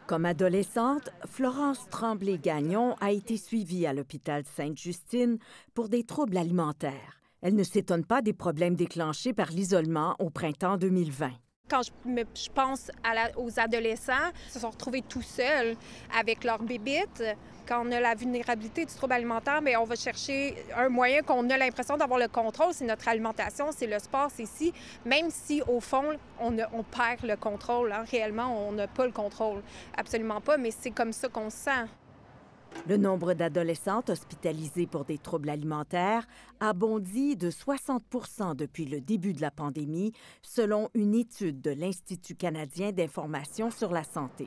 Comme adolescente, Florence Tremblay-Gagnon a été suivie à l'hôpital Sainte-Justine pour des troubles alimentaires. Elle ne s'étonne pas des problèmes déclenchés par l'isolement au printemps 2020. Quand je pense aux adolescents, ils se sont retrouvés tout seuls avec leurs bébites. Quand on a la vulnérabilité du trouble alimentaire, bien, on va chercher un moyen qu'on a l'impression d'avoir le contrôle. C'est notre alimentation, c'est le sport, c'est ci. Même si, au fond, on perd le contrôle. Hein. Réellement, on n'a pas le contrôle. Absolument pas, mais c'est comme ça qu'on se sent. Le nombre d'adolescentes hospitalisées pour des troubles alimentaires a bondi de 60 % depuis le début de la pandémie, selon une étude de l'Institut canadien d'information sur la santé.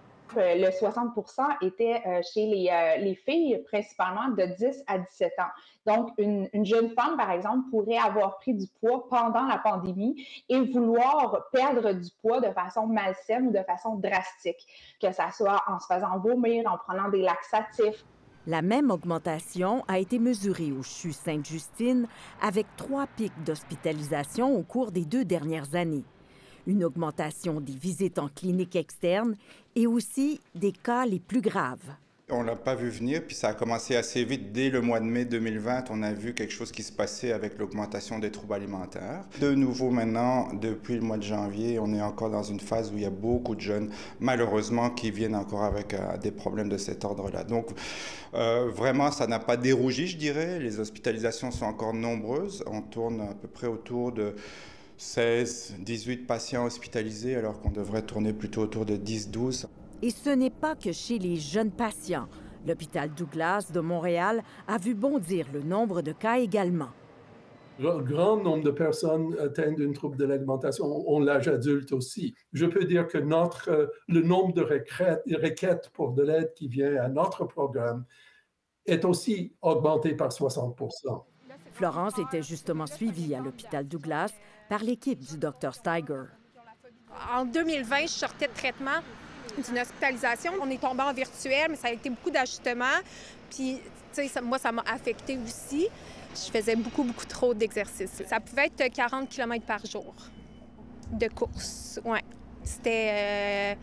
Le 60 était chez les filles, principalement de 10 à 17 ans. Donc, une jeune femme, par exemple, pourrait avoir pris du poids pendant la pandémie et vouloir perdre du poids de façon malsaine ou de façon drastique, que ce soit en se faisant vomir, en prenant des laxatifs. La même augmentation a été mesurée au CHU Sainte-Justine avec 3 pics d'hospitalisation au cours des 2 dernières années. Une augmentation des visites en clinique externe et aussi des cas les plus graves. On ne l'a pas vu venir, puis ça a commencé assez vite. Dès le mois de mai 2020, on a vu quelque chose qui se passait avec l'augmentation des troubles alimentaires. De nouveau maintenant, depuis le mois de janvier, on est encore dans une phase où il y a beaucoup de jeunes, malheureusement, qui viennent encore avec des problèmes de cet ordre-là. Donc, vraiment, ça n'a pas dérougi, je dirais. Les hospitalisations sont encore nombreuses. On tourne à peu près autour de 16, 18 patients hospitalisés, alors qu'on devrait tourner plutôt autour de 10, 12. Et ce n'est pas que chez les jeunes patients. L'hôpital Douglas de Montréal a vu bondir le nombre de cas également. Un grand nombre de personnes atteignent un trouble de l'alimentation ont l'âge adulte aussi. Je peux dire que le nombre de requêtes pour de l'aide qui vient à notre programme est aussi augmenté par 60 %. Florence était justement suivie à l'hôpital Douglas par l'équipe du Dr Steiger. En 2020, je sortais de traitement d'une hospitalisation. On est tombé en virtuel, mais ça a été beaucoup d'ajustements. Puis, tu sais, moi, ça m'a affectée aussi. Je faisais beaucoup trop d'exercices. Ça pouvait être 40 km par jour de course. Ouais, c'était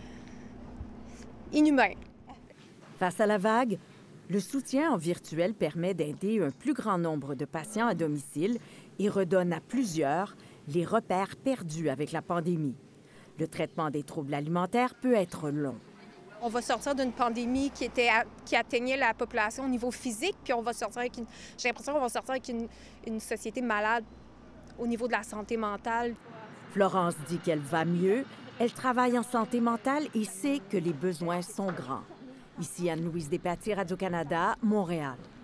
inhumain. Face à la vague, le soutien en virtuel permet d'aider un plus grand nombre de patients à domicile et redonne à plusieurs les repères perdus avec la pandémie. Le traitement des troubles alimentaires peut être long. On va sortir d'une pandémie qui atteignait la population au niveau physique, puis on va sortir avec j'ai l'impression qu'on va sortir avec une société malade au niveau de la santé mentale. Florence dit qu'elle va mieux, elle travaille en santé mentale et sait que les besoins sont grands. Ici Anne-Louise Despatie, Radio-Canada, Montréal.